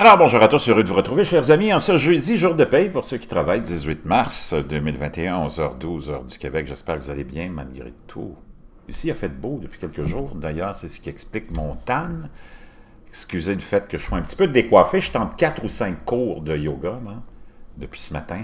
Alors, bonjour à tous, heureux de vous retrouver, chers amis, en ce jeudi, jour de paye, pour ceux qui travaillent, 18 mars 2021, 11h12, heure du Québec. J'espère que vous allez bien, malgré tout. Ici, il a fait beau depuis quelques jours. D'ailleurs, c'est ce qui explique mon tan. Excusez le fait que je sois un petit peu décoiffé. Je tente 4 ou 5 cours de yoga, moi, depuis ce matin.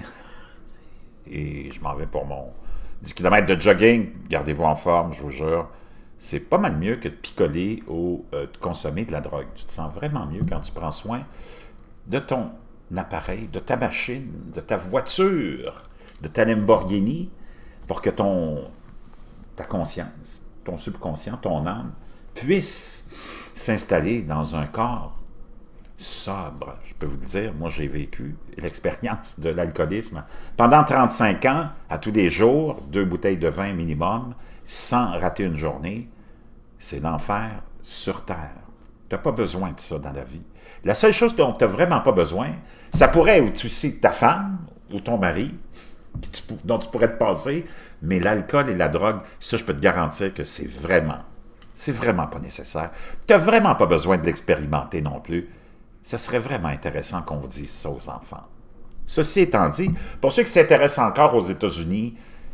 Et je m'en vais pour mon 10 km de jogging. Gardez-vous en forme, je vous jure. C'est pas mal mieux que de picoler ou de consommer de la drogue. Tu te sens vraiment mieux quand tu prends soin de ton appareil, de ta machine, de ta voiture, de ta Lamborghini, pour que ta conscience, ton subconscient, ton âme, puisse s'installer dans un corps sobre. Je peux vous le dire, moi j'ai vécu l'expérience de l'alcoolisme pendant 35 ans, à tous les jours, 2 bouteilles de vin minimum, sans rater une journée. C'est l'enfer sur terre. Tu n'as pas besoin de ça dans la vie. La seule chose dont tu n'as vraiment pas besoin, ça pourrait être aussi ta femme ou ton mari, dont tu pourrais te passer, mais l'alcool et la drogue, ça je peux te garantir que c'est vraiment pas nécessaire. Tu n'as vraiment pas besoin de l'expérimenter non plus. Ce serait vraiment intéressant qu'on vous dise ça aux enfants. Ceci étant dit, pour ceux qui s'intéressent encore aux États-Unis,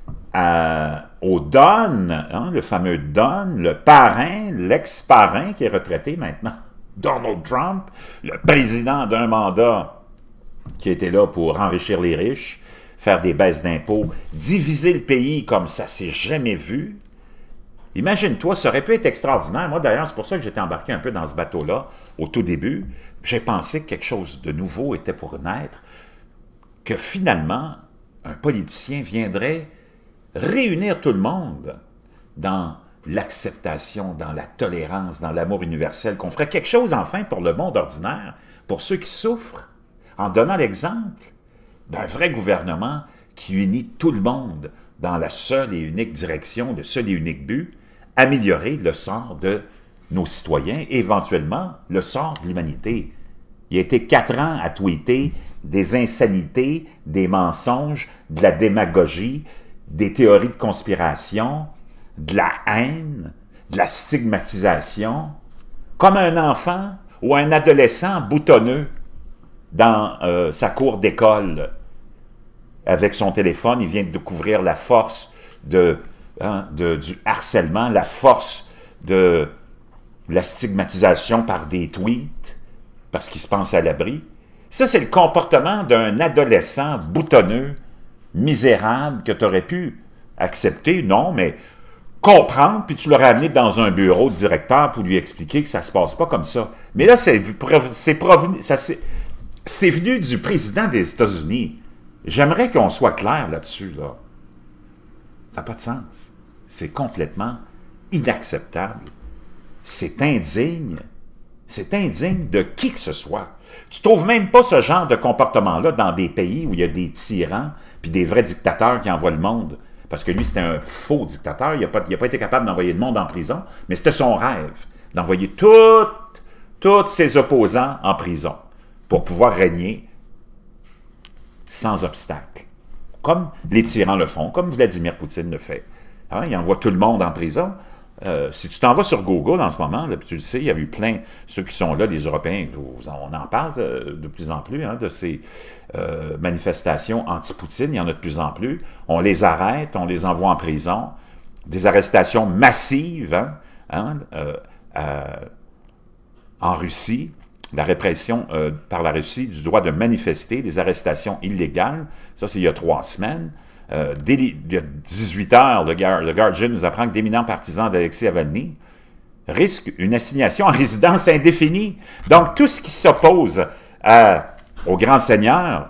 au Don, hein, le fameux Don, le parrain, l'ex-parrain qui est retraité maintenant, Donald Trump, le président d'un mandat qui était là pour enrichir les riches, faire des baisses d'impôts, diviser le pays comme ça s'est jamais vu. Imagine-toi, ça aurait pu être extraordinaire. Moi, d'ailleurs, c'est pour ça que j'étais embarqué un peu dans ce bateau-là au tout début. J'ai pensé que quelque chose de nouveau était pour naître, que finalement, un politicien viendrait réunir tout le monde dans l'acceptation, dans la tolérance, dans l'amour universel, qu'on ferait quelque chose enfin pour le monde ordinaire, pour ceux qui souffrent, en donnant l'exemple d'un vrai gouvernement qui unit tout le monde dans la seule et unique direction, le seul et unique but, améliorer le sort de nos citoyens et éventuellement le sort de l'humanité. Il a été 4 ans à tweeter des insanités, des mensonges, de la démagogie, des théories de conspiration, de la haine, de la stigmatisation, comme un enfant ou un adolescent boutonneux dans sa cour d'école. Avec son téléphone, il vient de découvrir la force du harcèlement, la force de la stigmatisation par des tweets, parce qu'il se pense à l'abri. Ça, c'est le comportement d'un adolescent boutonneux, misérable, que tu aurais pu accepter, non, mais comprendre, puis tu l'aurais amené dans un bureau de directeur pour lui expliquer que ça ne se passe pas comme ça. Mais là, c'est venu du président des États-Unis. J'aimerais qu'on soit clair là-dessus, là. Ça n'a pas de sens. C'est complètement inacceptable. C'est indigne. C'est indigne de qui que ce soit. Tu ne trouves même pas ce genre de comportement-là dans des pays où il y a des tyrans puis des vrais dictateurs qui envoient le monde. Parce que lui, c'était un faux dictateur. Il n'a pas été capable d'envoyer le monde en prison, mais c'était son rêve, d'envoyer tous ses opposants en prison pour pouvoir régner sans obstacle. Comme les tyrans le font, comme Vladimir Poutine le fait. Hein, il envoie tout le monde en prison. Si tu t'en vas sur Google en ce moment, là, puis tu le sais, il y a eu plein, ceux qui sont là, les Européens, on en parle de plus en plus, hein, de ces manifestations anti-Poutine, il y en a de plus en plus. On les arrête, on les envoie en prison. Des arrestations massives en Russie. La répression par la Russie du droit de manifester, des arrestations illégales. Ça, c'est il y a 3 semaines. Il y a 18 heures, le Guardian nous apprend que d'éminents partisans d'Alexei Navalny risquent une assignation en résidence indéfinie. Donc, tout ce qui s'oppose au grand seigneur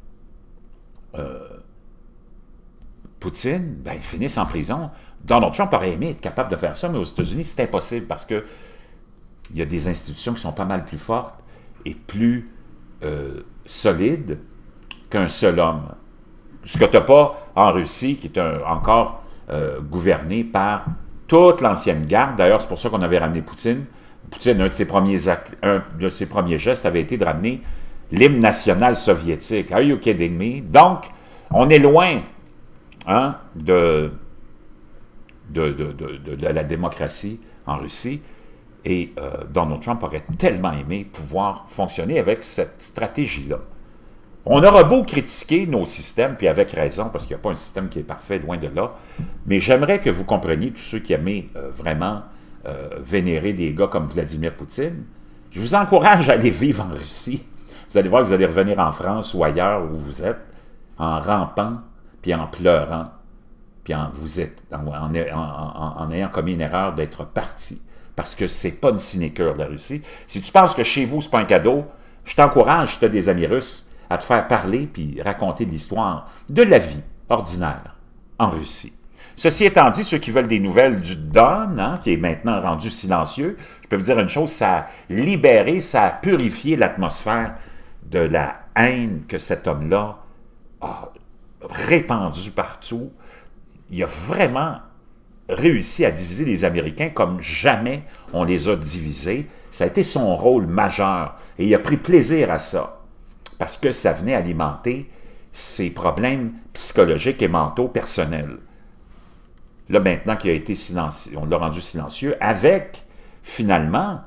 Poutine, ben, ils finissent en prison. Donald Trump aurait aimé être capable de faire ça, mais aux États-Unis, c'est impossible parce que il y a des institutions qui sont pas mal plus fortes et plus solides qu'un seul homme. Ce que tu n'as pas en Russie, qui est encore gouverné par toute l'ancienne garde. D'ailleurs, c'est pour ça qu'on avait ramené Poutine. Poutine, un de ses premiers gestes avait été de ramener l'hymne national soviétique. Are you kidding me? Donc, on est loin hein, de la démocratie en Russie. Et Donald Trump aurait tellement aimé pouvoir fonctionner avec cette stratégie-là. On aura beau critiquer nos systèmes, puis avec raison, parce qu'il n'y a pas un système qui est parfait, loin de là, mais j'aimerais que vous compreniez, tous ceux qui aimaient vraiment vénérer des gars comme Vladimir Poutine, je vous encourage à aller vivre en Russie. Vous allez voir que vous allez revenir en France ou ailleurs où vous êtes, en rampant, puis en pleurant, puis en ayant commis une erreur d'être parti. Parce que c'est pas une sinécure de la Russie. Si tu penses que chez vous, c'est pas un cadeau, je t'encourage, si tu as des amis russes, à te faire parler puis raconter de l'histoire de la vie ordinaire en Russie. Ceci étant dit, ceux qui veulent des nouvelles du Don, hein, qui est maintenant rendu silencieux, je peux vous dire une chose, ça a libéré, ça a purifié l'atmosphère de la haine que cet homme-là a répandue partout. Il a vraiment réussi à diviser les Américains comme jamais on les a divisés. Ça a été son rôle majeur et il a pris plaisir à ça parce que ça venait alimenter ses problèmes psychologiques et mentaux personnels. Là, maintenant qu'il a été silencieux, on l'a rendu silencieux avec, finalement,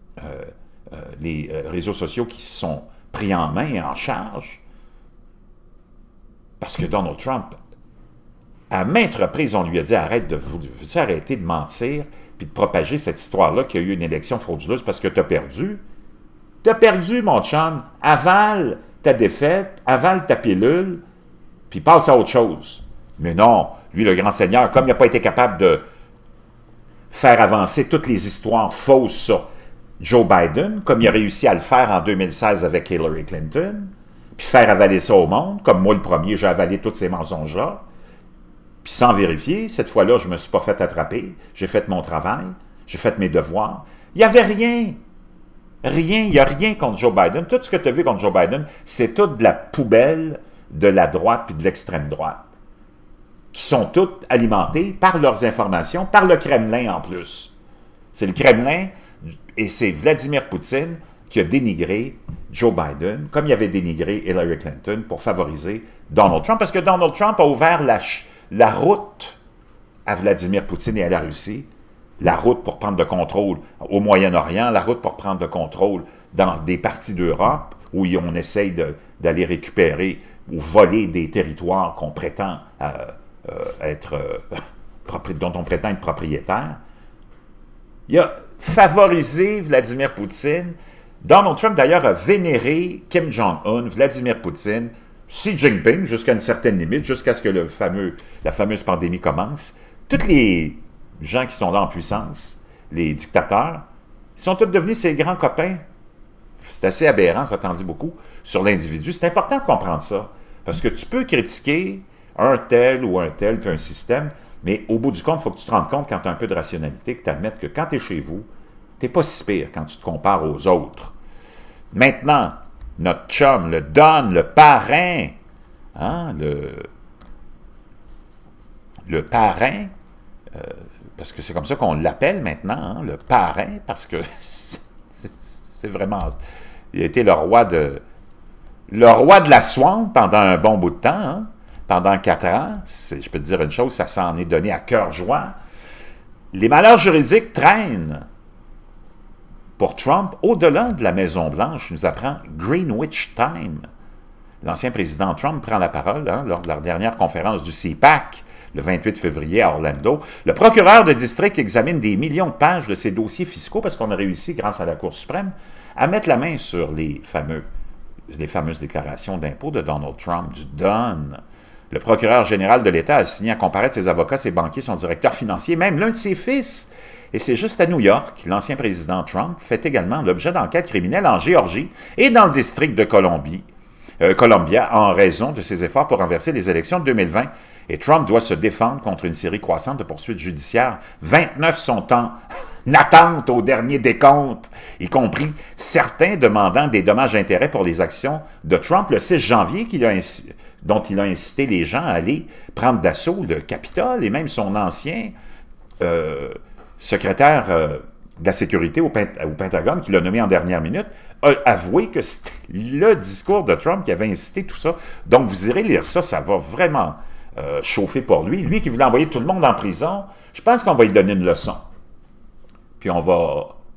les réseaux sociaux qui se sont pris en main et en charge parce que Donald Trump, à maintes reprises, on lui a dit « Arrête de veux-tu arrêter de mentir puis de propager cette histoire-là qu'il y a eu une élection frauduleuse parce que tu as perdu? » Tu as perdu, mon chum. Avale ta défaite, avale ta pilule, puis passe à autre chose. Mais non, lui, le grand seigneur, comme il n'a pas été capable de faire avancer toutes les histoires fausses sur Joe Biden, comme il a réussi à le faire en 2016 avec Hillary Clinton, puis faire avaler ça au monde, comme moi le premier, j'ai avalé tous ces mensonges-là, puis sans vérifier, cette fois-là, je ne me suis pas fait attraper, j'ai fait mon travail, j'ai fait mes devoirs. Il n'y avait rien. Rien, il n'y a rien contre Joe Biden. Tout ce que tu as vu contre Joe Biden, c'est toute de la poubelle de la droite puis de l'extrême droite, qui sont toutes alimentées par leurs informations, par le Kremlin en plus. C'est le Kremlin et c'est Vladimir Poutine qui a dénigré Joe Biden, comme il avait dénigré Hillary Clinton pour favoriser Donald Trump, parce que Donald Trump a ouvert la route à Vladimir Poutine et à la Russie, la route pour prendre le contrôle au Moyen-Orient, la route pour prendre le contrôle dans des parties d'Europe où on essaye d'aller récupérer ou voler des territoires qu'on prétend dont on prétend être propriétaire. Il a favorisé Vladimir Poutine. Donald Trump, d'ailleurs, a vénéré Kim Jong-un, Vladimir Poutine, Xi Jinping, jusqu'à une certaine limite, jusqu'à ce que la fameuse pandémie commence. Tous les gens qui sont là en puissance, les dictateurs, ils sont tous devenus ses grands copains. C'est assez aberrant, ça t'en dit beaucoup, sur l'individu. C'est important de comprendre ça, parce que tu peux critiquer un tel ou un tel, puis un système, mais au bout du compte, il faut que tu te rendes compte, quand tu as un peu de rationalité, que tu admettes que quand tu es chez vous, tu n'es pas si pire quand tu te compares aux autres. Maintenant, notre chum, le Don, le parrain, hein, le parrain, parce que c'est comme ça qu'on l'appelle maintenant, hein, le parrain, parce que c'est vraiment... Il a été le roi de la swamp pendant un bon bout de temps, hein, pendant 4 ans. Je peux te dire une chose, ça s'en est donné à cœur joie. Les malheurs juridiques traînent pour Trump au-delà de la Maison-Blanche, nous apprend Greenwich Time. L'ancien président Trump prend la parole lors de la dernière conférence du CPAC, le 28 février à Orlando. Le procureur de district examine des millions de pages de ses dossiers fiscaux parce qu'on a réussi, grâce à la Cour suprême, à mettre la main sur les fameuses déclarations d'impôts de Donald Trump, du Don. Le procureur général de l'État a signé à comparaître ses avocats, ses banquiers, son directeur financier, même l'un de ses fils. Et c'est juste à New York, l'ancien président Trump fait également l'objet d'enquêtes criminelles en Géorgie et dans le district de Columbia en raison de ses efforts pour renverser les élections de 2020. Et Trump doit se défendre contre une série croissante de poursuites judiciaires. 29 sont en attente au dernier décompte, y compris certains demandant des dommages-intérêts pour les actions de Trump le 6 janvier, dont il a incité les gens à aller prendre d'assaut le Capitole, et même son ancien secrétaire de la sécurité au Pentagone, qui l'a nommé en dernière minute, a avoué que c'était le discours de Trump qui avait incité tout ça. Donc, vous irez lire ça, ça va vraiment chauffer pour lui. Lui qui voulait envoyer tout le monde en prison, je pense qu'on va lui donner une leçon. Puis on va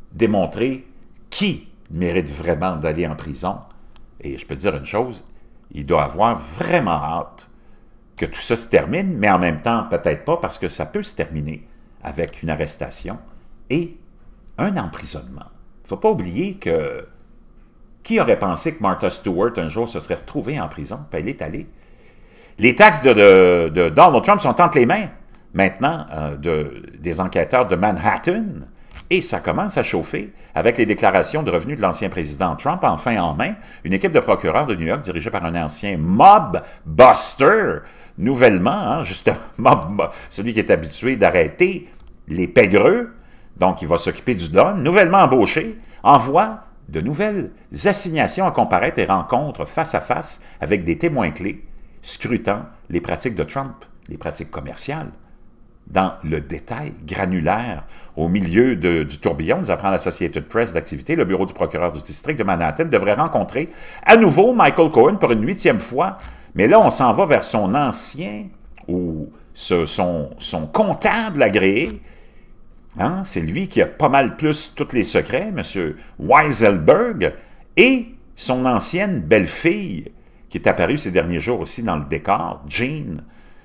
démontrer qui mérite vraiment d'aller en prison. Et je peux te dire une chose, il doit avoir vraiment hâte que tout ça se termine, mais en même temps, peut-être pas, parce que ça peut se terminer avec une arrestation et un emprisonnement. Il ne faut pas oublier que qui aurait pensé que Martha Stewart, un jour, se serait retrouvée en prison? Puis elle est allée. Les taxes de Donald Trump sont entre les mains, maintenant, des enquêteurs de Manhattan, et ça commence à chauffer avec les déclarations de revenus de l'ancien président Trump, enfin en main. Une équipe de procureurs de New York, dirigée par un ancien mob buster, nouvellement, hein, justement, celui qui est habitué d'arrêter les pègreux, donc il va s'occuper du Don, nouvellement embauché, envoie de nouvelles assignations à comparaître et rencontres face à face avec des témoins clés, scrutant les pratiques de Trump, les pratiques commerciales, dans le détail granulaire. Au milieu du tourbillon, nous apprend l'Associated Press d'activité, le bureau du procureur du district de Manhattan devrait rencontrer à nouveau Michael Cohen pour une 8e fois, mais là on s'en va vers son ancien, ou son comptable agréé. Hein? C'est lui qui a pas mal plus tous les secrets, M. Weisselberg, et son ancienne belle-fille, qui est apparue ces derniers jours aussi dans le décor, Jen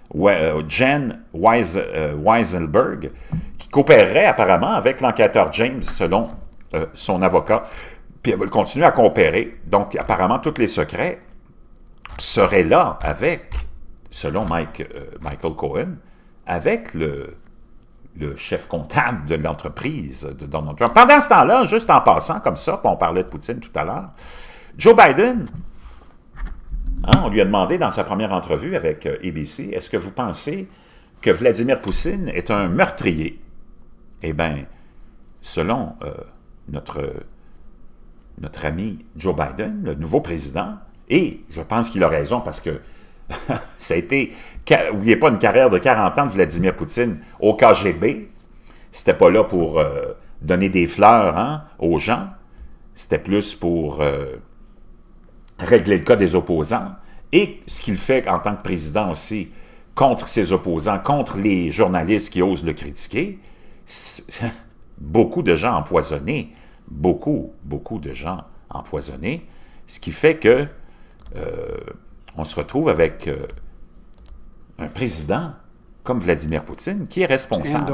Weisselberg, qui coopérerait apparemment avec l'enquêteur James, selon son avocat, puis elle va continuer à coopérer. Donc, apparemment, tous les secrets seraient là avec, selon Michael Cohen, avec le chef comptable de l'entreprise de Donald Trump. Pendant ce temps-là, juste en passant comme ça, puis on parlait de Poutine tout à l'heure, Joe Biden, hein, on lui a demandé dans sa première entrevue avec ABC, est-ce que vous pensez que Vladimir Poutine est un meurtrier? Eh bien, selon notre ami Joe Biden, le nouveau président, et je pense qu'il a raison parce que ça a été, n'oubliez pas, une carrière de 40 ans de Vladimir Poutine au KGB. C'était pas là pour donner des fleurs, hein, aux gens. C'était plus pour régler le cas des opposants. Et ce qu'il fait en tant que président aussi contre ses opposants, contre les journalistes qui osent le critiquer, beaucoup de gens empoisonnés, beaucoup de gens empoisonnés, ce qui fait que on se retrouve avec un président comme Vladimir Poutine qui est responsable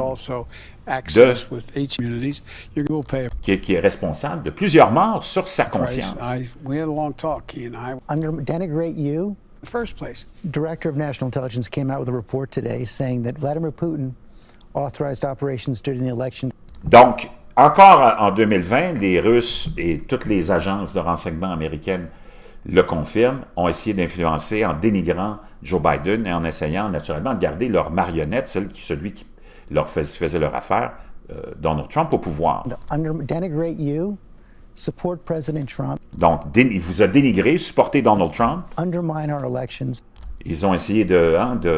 qui est responsable de plusieurs morts sur sa conscience. First place. Director of National Intelligence came out with a report today saying that Vladimir Putin authorized operations during the election. Donc, encore en 2020, les Russes et toutes les agences de renseignement américaines le confirment, ont essayé d'influencer en dénigrant Joe Biden et en essayant naturellement de garder leur marionnette, celui qui leur faisait leur affaire, Donald Trump, au pouvoir. Denigrate you. Support President Trump. Donc, il vous a dénigré, supporté Donald Trump. Undermine our elections. Ils ont essayé de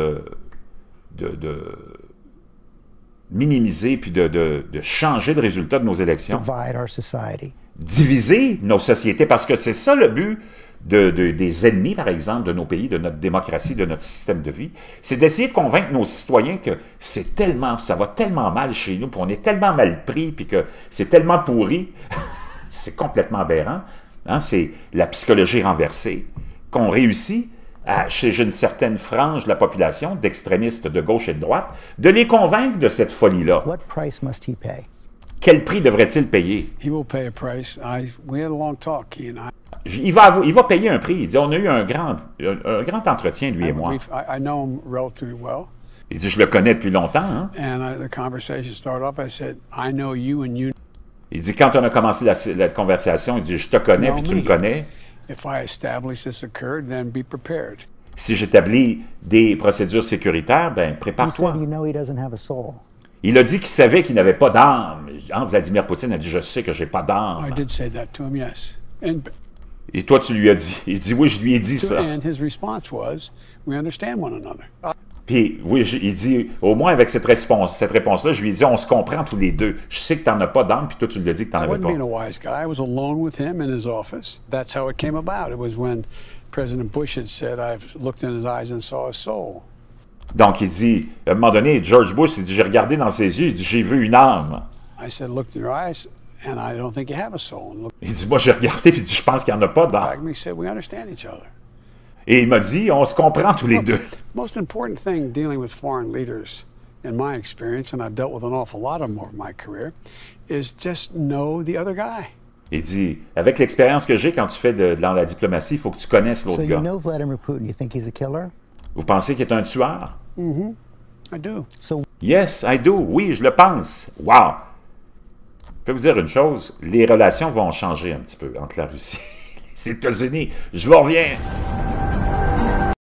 minimiser puis de changer le résultat de nos élections. Divide our society. Diviser nos sociétés, parce que c'est ça le but des ennemis, par exemple, de nos pays, de notre démocratie, de notre système de vie. C'est d'essayer de convaincre nos citoyens que ça va tellement mal chez nous, puis on est tellement mal pris, puis que c'est tellement pourri. C'est complètement aberrant. Hein? C'est la psychologie renversée qu'on réussit, chez une certaine frange de la population, d'extrémistes de gauche et de droite, de les convaincre de cette folie-là. What price must he pay? Quel prix devrait-il payer? He will pay a price. We had a long talk, he and I. Il va payer un prix. Il dit, on a eu un grand entretien, lui et moi. I know him relatively well. Il dit, je le connais depuis longtemps. Hein? And the conversation started off, I said, I know you and you. Il dit, quand on a commencé la conversation, il dit, je te connais, puis tu me connais. If I establish this occurred, then be prepared. Si j'établis des procédures sécuritaire, ben prépare-toi. You know he doesn't have a soul. Il a dit qu'il savait qu'il n'avait pas d'âme. Vladimir Poutine a dit, je sais que j'ai pas d'âme. I did say that to him, yes. Et toi, tu lui as dit. Il dit, oui, je lui ai dit ça. And his response was, we understand one another. Puis, oui, il dit, au moins avec cette réponse-là, je lui ai dit, on se comprend tous les deux. Je sais que tu n'en as pas d'âme, puis toi, tu lui as dit que tu n'en avais pas. I wasn't being a wise guy. I was alone with him in his office. That's how it came about. It was when President Bush had said, I've looked in his eyes and saw a soul. Donc, il dit, à un moment donné, George Bush, il dit, j'ai regardé dans ses yeux, il dit, j'ai vu une âme. I said, looked in your eyes, and I don't think you have a soul. And Il dit, moi, j'ai regardé, puis il dit, je pense qu'il n'y en a pas back at d'âme. me, he said, we understand each other. Et il m'a dit, on se comprend tous les deux. Most important thing dealing with foreign leaders, in my experience, and I've dealt with an awful lot of them over my career, is just know the other guy. Il dit, avec l'expérience que j'ai quand tu fais dans la diplomatie, il faut que tu connaisses l'autre So gars. you know Vladimir Putin. You think he's a killer? Vous pensez qu'il est un tueur? I do. So Yes, I do. Oui, je le pense. Wow! Je peux vous dire une chose, les relations vont changer un petit peu entre la Russie et les États-Unis. Je vous reviens.